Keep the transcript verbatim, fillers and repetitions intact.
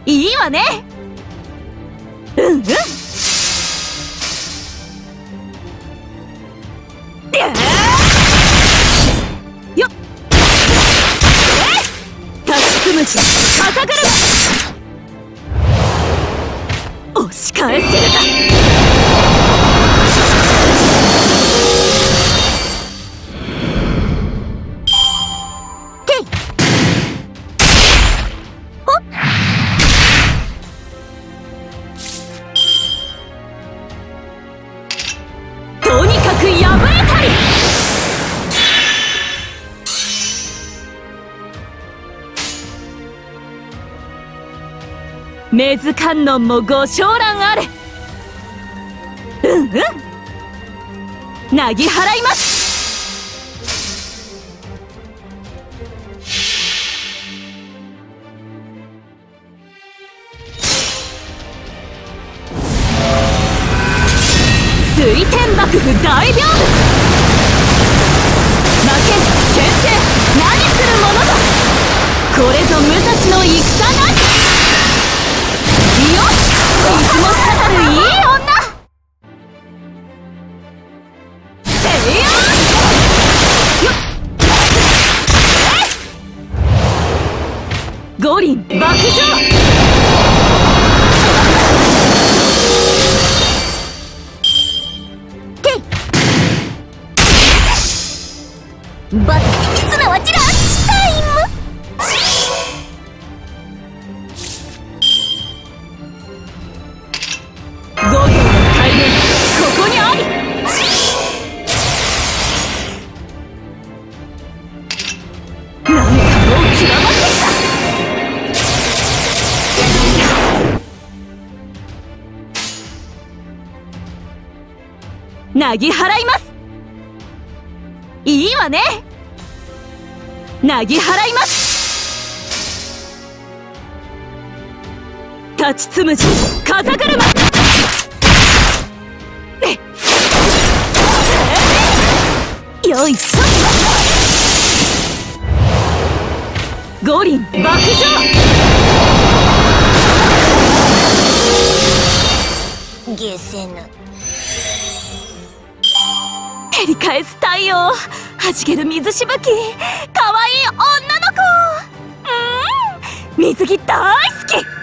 いいわね。うんうん。よっ。立ちつむし風車。押し返せるか。ていほっ。とにかく破れたり。メズ観音もご承覧あれ。うんうん。なぎ払います。水天幕府大屏風。負け牽制何するものぞ。これぞ武蔵の戦なり。よっ、いつもしたるいい女。せいやよっ。五輪爆上。バッツナはチラッチタイム。五行の大連ここにあり。なんかもう極まってきた。なぎ払います。いいわね。なぎ払います。立ちつむじ風車。よいしょ。五輪爆上。 ゲセヌ。 照り返す太陽、はじける水しぶき、かわいい女の子。うん、水着大好き。